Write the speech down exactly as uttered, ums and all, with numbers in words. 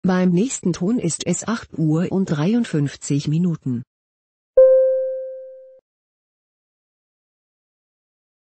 Beim nächsten Ton ist es acht Uhr und dreiundfünfzig Minuten.